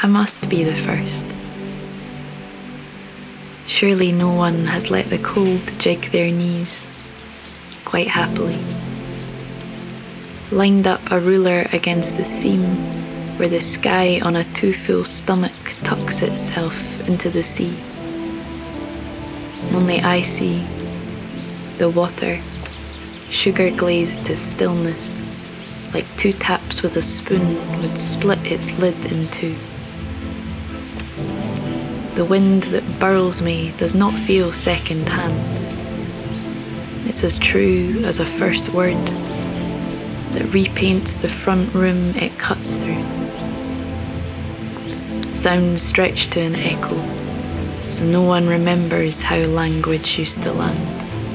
I must be the first. Surely no one has let the cold jig their knees quite happily. Lined up a ruler against the seam where the sky on a too full stomach tucks itself into the sea. Only I see the water, sugar glazed to stillness, like two taps with a spoon would split its lid in two. The wind that burls me does not feel second hand. It's as true as a first word that repaints the front room it cuts through. Sounds stretch to an echo, so no one remembers how language used to land.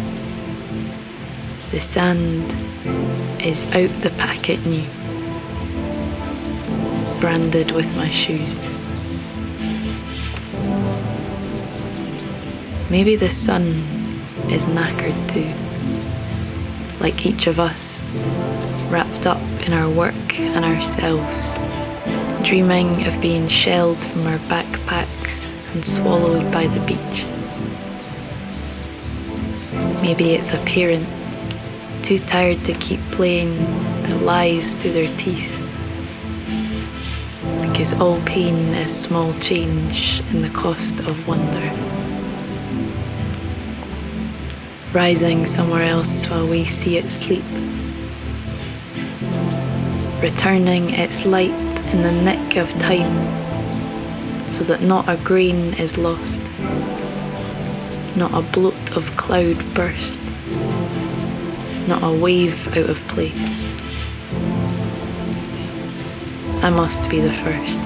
The sand is out the packet new, branded with my shoes. Maybe the sun is knackered too, like each of us, wrapped up in our work and ourselves, dreaming of being shelled from our backpacks and swallowed by the beach. Maybe it's a parent, too tired to keep playing the lies through their teeth, because all pain is small change in the cost of wonder. Rising somewhere else while we see it sleep, returning its light in the nick of time, so that not a grain is lost, not a bloat of cloud burst, not a wave out of place. I must be the first.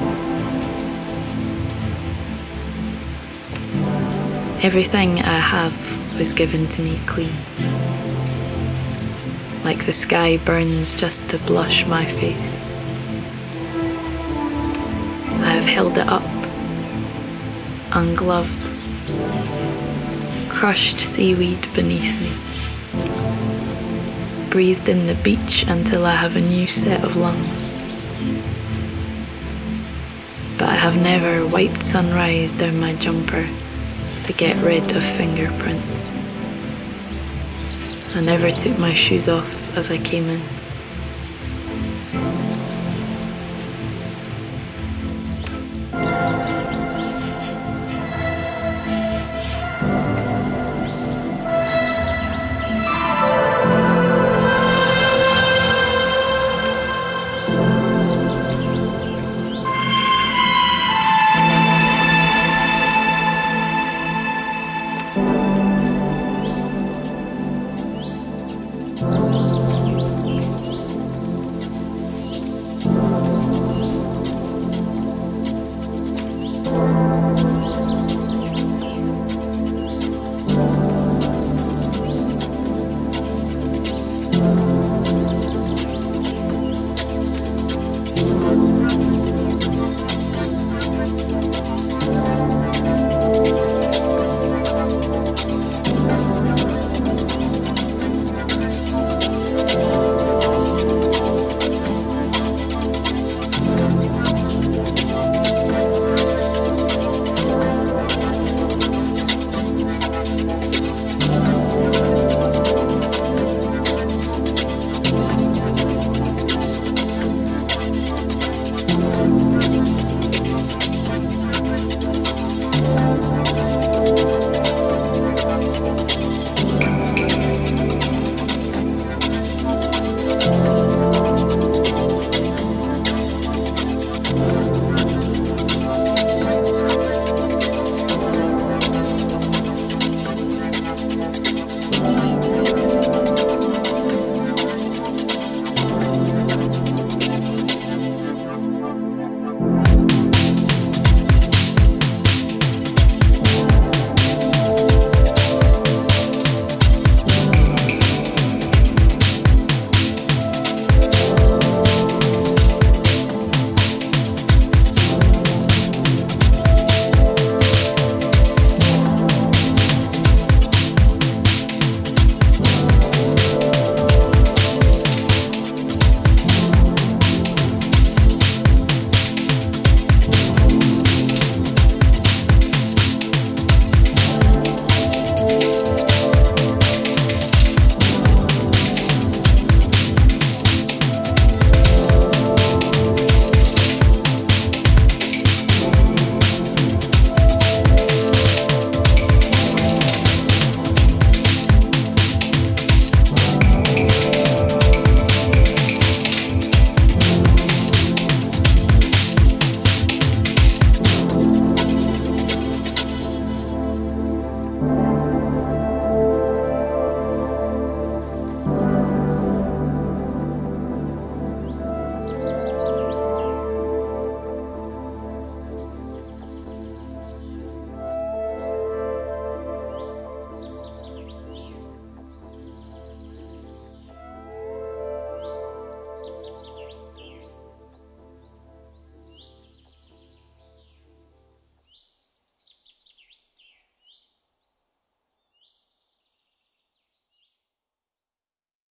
Everything I have was given to me clean, like the sky burns just to blush my face. I have held it up, ungloved, crushed seaweed beneath me, breathed in the beach until I have a new set of lungs. But I have never wiped sunrise down my jumper to get rid of fingerprints. I never took my shoes off as I came in.